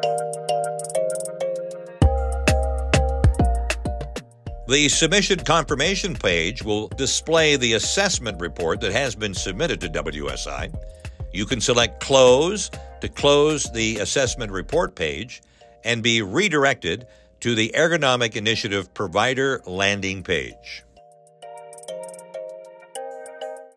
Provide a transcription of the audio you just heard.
The submission confirmation page will display the assessment report that has been submitted to WSI. You can select Close to close the assessment report page and be redirected to the Ergonomic Initiative Provider landing page.